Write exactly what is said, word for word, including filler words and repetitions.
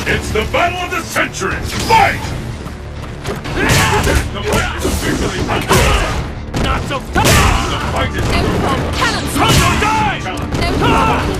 It's the battle of the century! Fight! The fight is officially underway! Not so fast! The fight is No underway! problem. Cannons! Run or die! Challenge. No problem.